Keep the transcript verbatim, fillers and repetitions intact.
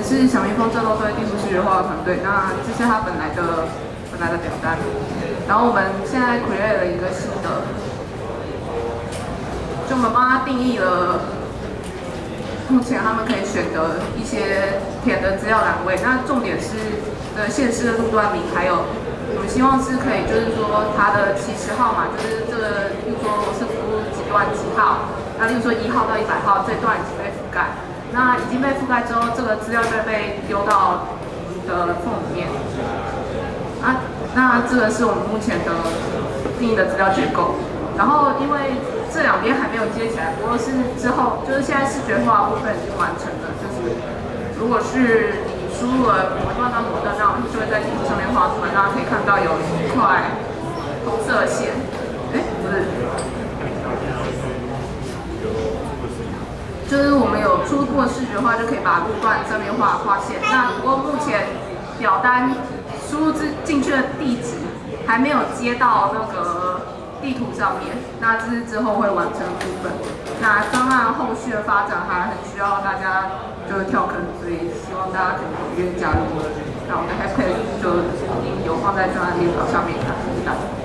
是小蜜蜂战斗队地图视觉化团队，那这是它本来的本来的表单，然后我们现在 create 了一个新的，就我们帮它定义了目前他们可以选的一些填的资料栏位，那重点是呃县市的路段名，还有我们希望是可以就是说它的起始号码，就是这个，比如说我是服务几段几号，那例如说一号到一百号这段已经被覆盖。那已经被覆盖之后，这个资料就会被丢到你的缝里面。啊，那这个是我们目前的定义的资料结构。然后因为这两边还没有接起来，不过是之后就是现在视觉化部分已经完成了。就是如果是你输入了某段到某段，那我们就会在地图上面画出来。大家可以看到有一块红色线，哎，不是。就是我们有初步的视觉化，就可以把路段上面画画线。那不过目前表单输入进去的地址还没有接到那个地图上面，那这是之后会完成的部分。那专案后续的发展还很需要大家就是跳坑，所以希望大家可以踊跃加入。那我们的 hashtag 就有放在专案列表上面，谢谢大家。